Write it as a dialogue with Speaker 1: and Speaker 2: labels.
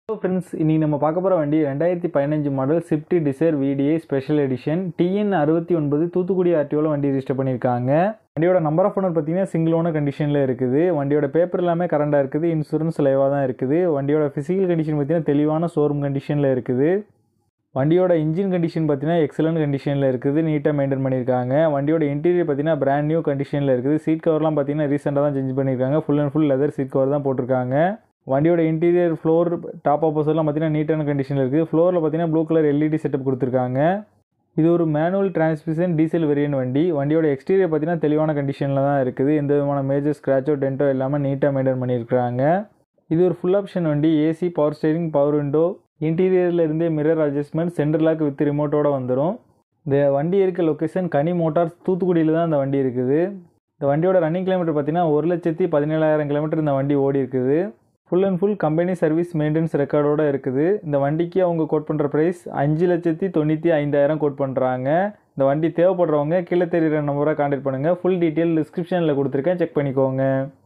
Speaker 1: Friends, இன்னைக்கு நம்ம பார்க்க போகிற வண்டி 2015 model Swift Dzire VDI special edition TN 69 Thoothukudi RTOவில் வண்டி ரிஜிஸ்டர் பண்ணியிருக்காங்க. வண்டியோட நம்பர் ஆஃப் ஓனர் பார்த்தீங்கன்னா சிங்கிள் ஓனர் கண்டிஷனில் இருக்குது. வண்டியோட பேப்பர் எல்லாமே கரண்டாக இருக்குது. இன்சூரன்ஸ் லைவாக தான் இருக்குது. வண்டியோட ஃபிசிக்கல் கண்டிஷன் பார்த்தீங்கன்னா தெளிவான ஷோரூம் கண்டிஷனில் இருக்குது. வண்டியோட இன்ஜின் கண்டிஷன் பார்த்தீங்கன்னா எக்ஸலண்ட் கண்டிஷனில் இருக்குது. நீட்டாக மெயின்டைன் பண்ணியிருக்காங்க. வண்டியோட இன்டீரியர் பார்த்தீங்கன்னா பிராண்ட் நியூ கண்டிஷனில் இருக்குது. சீட் கவர்லாம் பார்த்தீங்கன்னா ரீசெண்டாக தான் சேஞ்ச் பண்ணியிருக்காங்க. Full and full leather seat cover தான் போட்டிருக்காங்க. வண்டியோட இன்டீரியர் ஃப்ளோர் டாப் ஆப்போசிட்லாம் பார்த்தீங்கன்னா நீட்டான கண்டிஷனில் இருக்குது. ஃப்ளோரில் பார்த்தீங்கன்னா ப்ளூ கலர் LED செட்டப் கொடுத்துருக்காங்க. இது ஒரு மேனுவல் டிரான்ஸ்மிஷன் டீசல் வேரியன்ட் வண்டி. வண்டியோட எக்ஸ்டீரியர் பார்த்தீங்கன்னா தெளிவான கண்டிஷனில் தான் இருக்குது. எந்த விதமான மேஜர் ஸ்க்ராச்சோ டென்ட்டோ இல்லாமல் நீட்டாக மெயின்டைன் பண்ணியிருக்காங்க. இது ஒரு ஃபுல் ஆப்ஷன் வண்டி. AC, power steering, power window, இன்டீரியரில் இருந்தே mirror adjustment, centre lock with ரிமோட்டோடு வந்துடும். இந்த வண்டி இருக்க லொக்கேஷன் கனி மோட்டார்ஸ் தூத்துக்குடியில் தான் இந்த வண்டி இருக்குது. இந்த வண்டியோட ரன்னிங் கிலோமீட்டர் பார்த்தீங்கன்னா 1,17,000 கிலோமீட்டர் இந்த வண்டி ஓடி இருக்குது. Full and full company service maintenance ரெக்கார்டோடு இருக்குது. இந்த வண்டிக்கு அவங்க கோட் பண்ணுற ப்ரைஸ் 5,95,000 கோட் பண்ணுறாங்க. இந்த வண்டி தேவைப்படுறவங்க கீழே தெரிகிற நம்பரை கான்டாக்ட் பண்ணுங்கள். ஃபுல் டீட்டெயில் டிஸ்கிரிப்ஷனில் கொடுத்துருக்கேன், செக் பண்ணிக்கோங்க.